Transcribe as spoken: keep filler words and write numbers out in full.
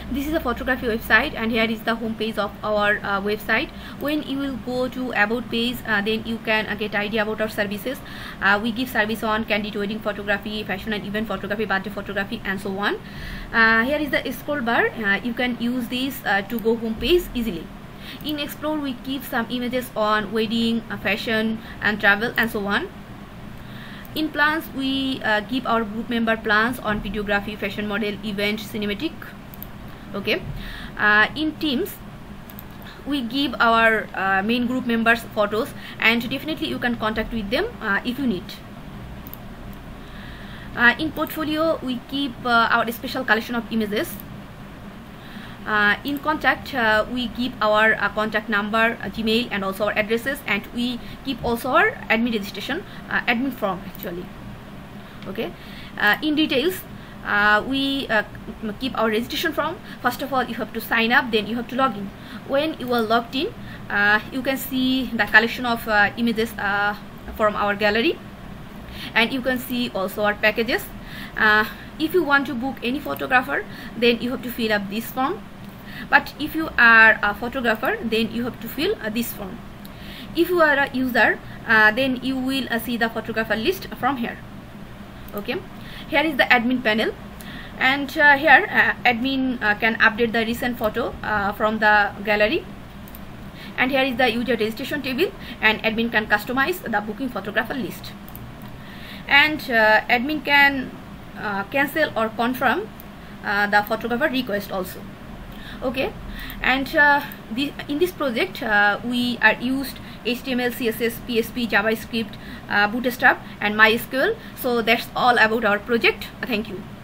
This is a photography website, and here is the home page of our uh, website. When you will go to about page, uh, then you can uh, get idea about our services. Uh, we give service on candid wedding photography, fashion and event photography, birthday photography, and so on. Uh, here is the scroll bar. Uh, you can use this uh, to go home page easily. In Explore, we keep some images on wedding, uh, fashion and travel, and so on. In plans, we uh, give our group member plans on videography, fashion model, event, cinematic. Okay. Uh, in Teams, we give our uh, main group members photos, and definitely you can contact with them uh, if you need. Uh, in Portfolio, we keep uh, our special collection of images. Uh, in Contact, uh, we keep our uh, contact number, uh, Gmail, and also our addresses, and we keep also our admin registration, uh, admin form actually. Okay. Uh, in Details, uh, we uh, keep our registration form. First of all, you have to sign up, then you have to log in. When you are logged in, uh, you can see the collection of uh, images uh, from our gallery, and you can see also our packages. Uh, if you want to book any photographer, then you have to fill up this form. But if you are a photographer, then you have to fill uh, this form. If you are a user, uh, then you will uh, see the photographer list from here. Okay. Here is the admin panel, and uh, here uh, admin uh, can update the recent photo uh, from the gallery. And here is the user registration table, and admin can customize the booking photographer list. And uh, admin can uh, cancel or confirm uh, the photographer request also. Okay. And uh, the, in this project, uh, we are used H T M L, C S S, P H P, JavaScript, uh, Bootstrap, and MySQL. So that's all about our project. Thank you.